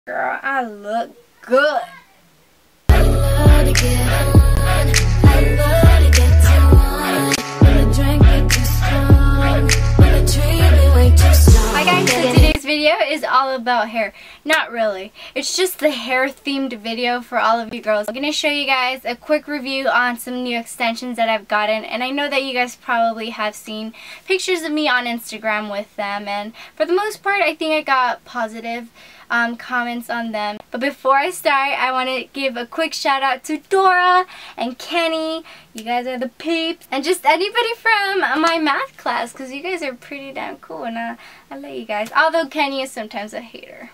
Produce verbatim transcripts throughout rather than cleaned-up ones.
Girl, I look good. I love to get on. I love to get too on. When the drink get too strong. When the treatment way too strong. Hi guys, so today's video is all about hair. Not really. It's just the hair themed video for all of you girls. I'm going to show you guys a quick review on some new extensions that I've gotten. And I know that you guys probably have seen pictures of me on Instagram with them. And for the most part, I think I got positive Um, comments on them. But before I start, I want to give a quick shout out to Dora and Kenny. You guys are the peeps. And just anybody from my math class, because you guys are pretty damn cool and uh, I love you guys. Although Kenny is sometimes a hater.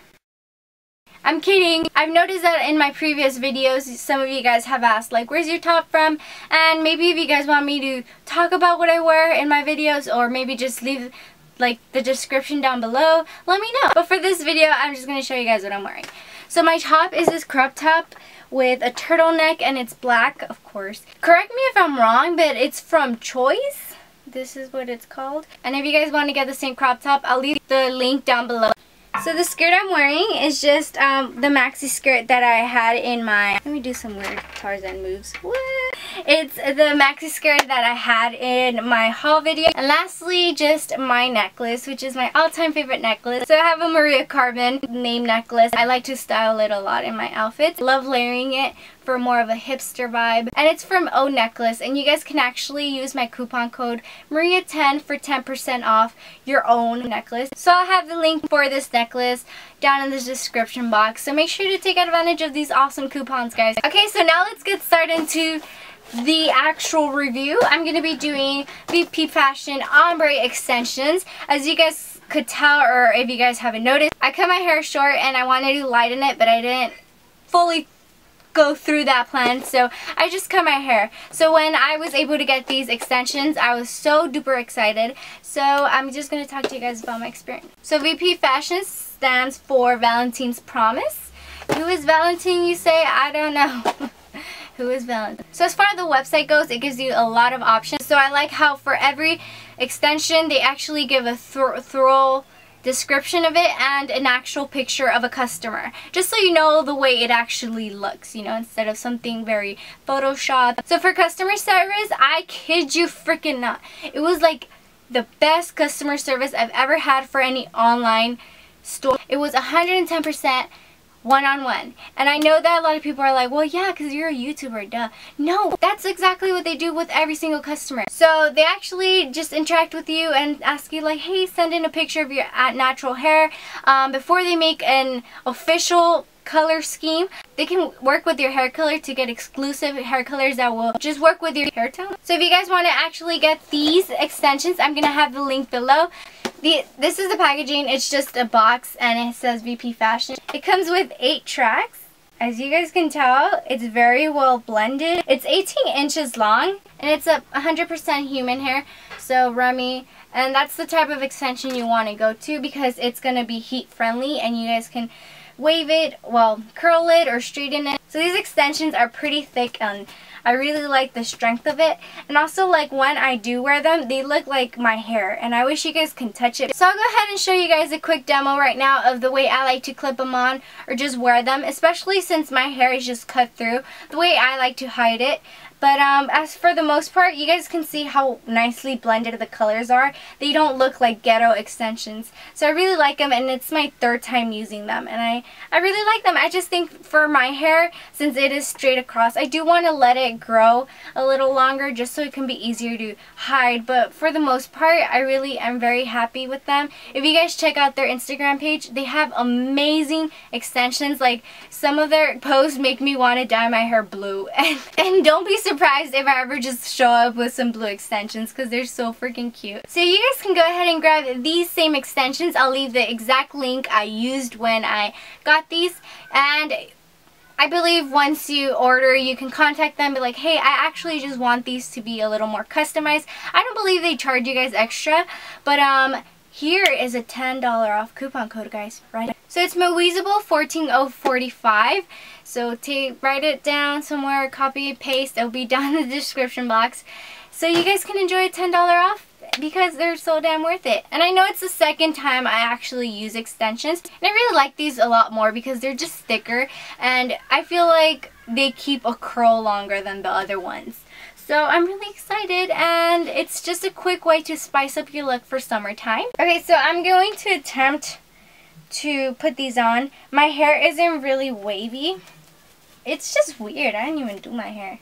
I'm kidding. I've noticed that in my previous videos, some of you guys have asked, like, where's your top from? And maybe if you guys want me to talk about what I wear in my videos, or maybe just leave like the description down below, let me know. But for this video, I'm just going to show you guys what I'm wearing. So my top is this crop top with a turtleneck, and it's black, of course. Correct me if I'm wrong, but it's from Choice. This is what it's called. And if you guys want to get the same crop top, I'll leave the link down below. So the skirt I'm wearing is just um, the maxi skirt that I had in my... Let me do some weird Tarzan moves. What? It's the maxi skirt that I had in my haul video. And lastly, just my necklace, which is my all-time favorite necklace. So I have a Maria Carbon name necklace. I like to style it a lot in my outfits. Love layering it for more of a hipster vibe. And it's from O Necklace, and you guys can actually use my coupon code Maria ten for ten percent off your own necklace. So I'll have the link for this necklace down in the description box, so make sure to take advantage of these awesome coupons, guys. Okay, so now let's get started into the actual review. I'm going to be doing V P Fashion ombre extensions. As you guys could tell, or if you guys haven't noticed, I cut my hair short and I wanted to lighten it, but I didn't fully go through that plan, so I just cut my hair. So when I was able to get these extensions, I was so duper excited. So I'm just going to talk to you guys about my experience. So V P Fashion stands for Valentine's Promise. Who is Valentine, you say? I don't know. Who is Valentine? So as far as the website goes, it gives you a lot of options. So I like how for every extension, they actually give a thor thorough description of it and an actual picture of a customer, just so you know the way it actually looks, you know, instead of something very photoshopped. So for customer service, I kid you freaking not, it was like the best customer service I've ever had for any online store. It was one hundred ten percent one-on-one. And I know that a lot of people are like, well, yeah, because you're a YouTuber, duh. No, that's exactly what they do with every single customer. So they actually just interact with you and ask you, like, hey, send in a picture of your natural hair. Um, before they make an official color scheme, they can work with your hair color to get exclusive hair colors that will just work with your hair tone. So if you guys want to actually get these extensions, I'm going to have the link below. The, this is the packaging. It's just a box and it says V P Fashion. It comes with eight tracks. As you guys can tell, it's very well blended. It's eighteen inches long and it's a one hundred percent human hair, so Remy. And that's the type of extension you want to go to because it's going to be heat friendly and you guys can wave it, well, curl it or straighten it. So these extensions are pretty thick and I really like the strength of it. And also, like, when I do wear them, they look like my hair and I wish you guys can touch it. So I'll go ahead and show you guys a quick demo right now of the way I like to clip them on or just wear them, especially since my hair is just cut through, the way I like to hide it. But um, as for the most part, you guys can see how nicely blended the colors are. They don't look like ghetto extensions. So I really like them, and it's my third time using them. And I, I really like them. I just think for my hair, since it is straight across, I do want to let it grow a little longer just so it can be easier to hide. But for the most part, I really am very happy with them. If you guys check out their Instagram page, they have amazing extensions. Like, some of their posts make me want to dye my hair blue. And, and don't be surprised surprised if I ever just show up with some blue extensions because they're so freaking cute. So you guys can go ahead and grab these same extensions. I'll leave the exact link I used when I got these, and I believe once you order, you can contact them and be like, hey, I actually just want these to be a little more customized. I don't believe they charge you guys extra, but um here is a ten dollar off coupon code, guys, right? So it's Moweezable fourteen oh forty-five. So take, write it down somewhere, copy, paste. It'll be down in the description box. So you guys can enjoy a ten dollar off. because they're so damn worth it. And I know it's the second time I actually use extensions, and I really like these a lot more because they're just thicker, and I feel like they keep a curl longer than the other ones. So I'm really excited, and it's just a quick way to spice up your look for summertime. Okay, so I'm going to attempt to put these on. My hair isn't really wavy. It's just weird. I didn't even do my hair.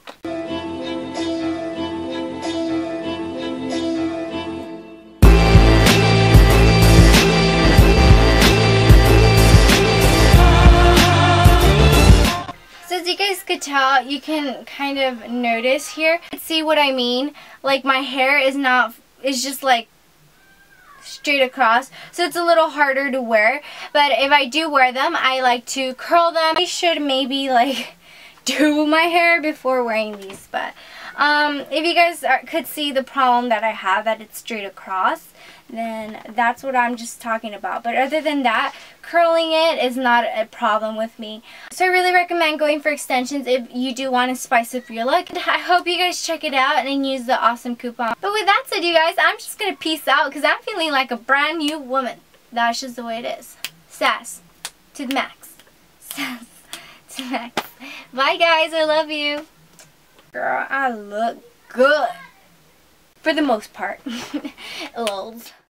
So as you guys could tell, you can kind of notice here. See what I mean? Like my hair is not, is just like straight across, so it's a little harder to wear. But if I do wear them, I like to curl them. I should maybe like do my hair before wearing these, but um, if you guys are, could see the problem that I have, that it's straight across, then that's what I'm just talking about. But other than that, curling it is not a problem with me. So I really recommend going for extensions if you do want to spice up your look. I hope you guys check it out and use the awesome coupon. But with that said, you guys, I'm just going to peace out because I'm feeling like a brand new woman. That's just the way it is. Sass to the max. Sass to the max. Bye guys, I love you. Girl, I look good. For the most part. Lols.